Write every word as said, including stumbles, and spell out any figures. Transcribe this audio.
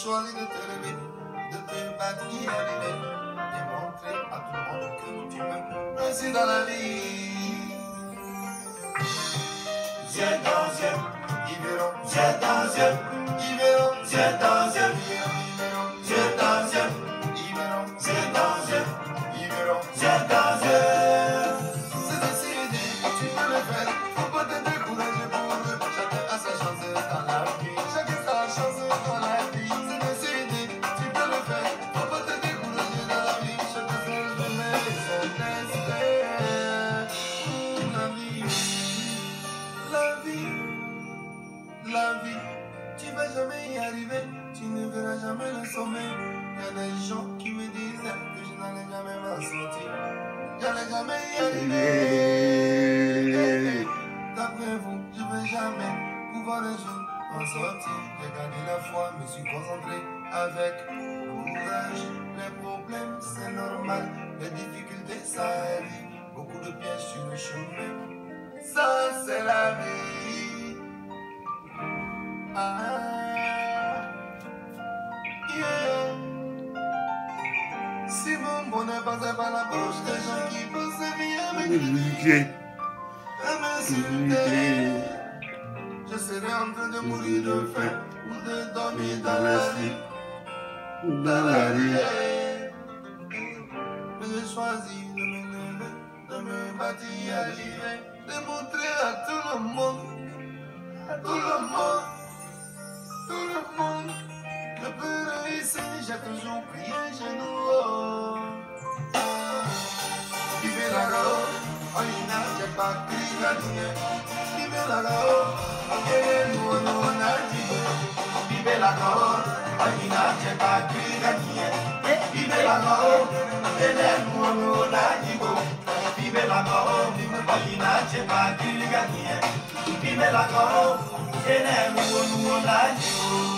choisi de te lever, de te battre, y arriver, et montrer à tout le monde que tu m'aimes. Ainsi dans la vie. Yeux dans yeux, ils verront. Yeux dans yeux, ils verront. Yeux dans yeux, yeux dans yeux, ils verront. Yeux dans yeux, ils verront. Yeux dans yeux. C'est décidé, tu peux le faire. Faut pas te décourager pour eux. Chacun a sa chance dans la vie. Chacun a sa chance dans la vie. C'est décidé, tu peux le faire. Faut pas te décourager dans la vie. Chacun se remet son destin. La vie, la vie, la vie. Tu vas jamais y arriver. Tu ne verras jamais le sommet. Y a des gens qui me disaient que je n'allais jamais m'en sortir. J'allais jamais y arriver. D'après vous, je vais jamais pouvoir un jour en sortir. J'ai gardé la foi, me suis concentré avec courage. Les problèmes, c'est normal. Les difficultés, ça arrive. Beaucoup de pièges sur le chemin. Ça, c'est la vie. Ah, yeah. Si mon bonheur passait par la bouche des gens qui pensaient bien me critiquer, à m'insulter, je serais en train de mourir de faim ou de dormir dans la rue, dans la rue. Mais j'ai choisi de me lever, de me battre, y arriver, de montrer à tout le monde, à tout le monde, tout le monde. Je peux réussir, j'ai toujours prié genoux. Vive la route, oyina, j'ai pas pris la lumière. Vive la route, oyina, nous on a dit. Vive la route, oyina, j'ai pas pris la lumière. Vive la route, oyina, nous on a dit. Vive la route, oyina, j'ai pas pris la lumière. Vive la route, oyina, nous on a dit.